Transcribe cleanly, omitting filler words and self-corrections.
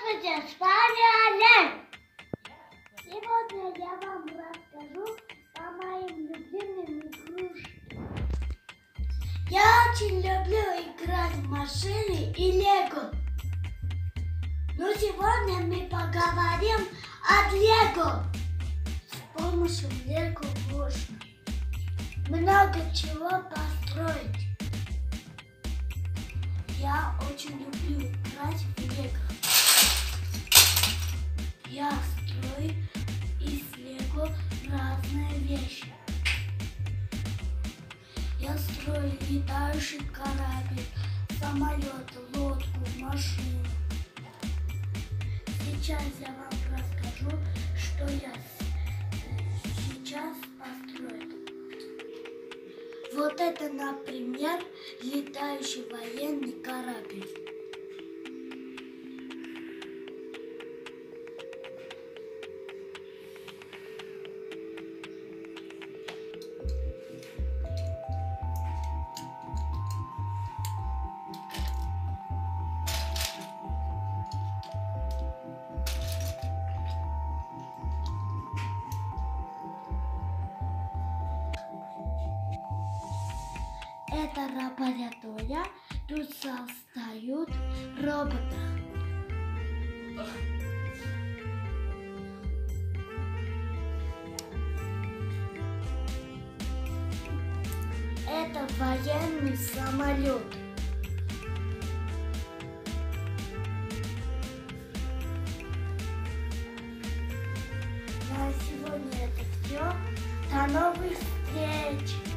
Здравствуйте, с вами Олег. Сегодня я вам расскажу о моим любимым игрушкам. Я очень люблю играть в машины и лего. Но сегодня мы поговорим о лего. С помощью лего можно много чего построить. Я очень люблю играть в лего. Я строю из лего разные вещи. Я строю летающий корабль, самолет, лодку, машину. Сейчас я вам расскажу, что я сейчас построю. Вот это, например, летающий военный корабль. Это лаборатория, тут создают робота. Это военный самолет. На сегодня это все. До новых встреч!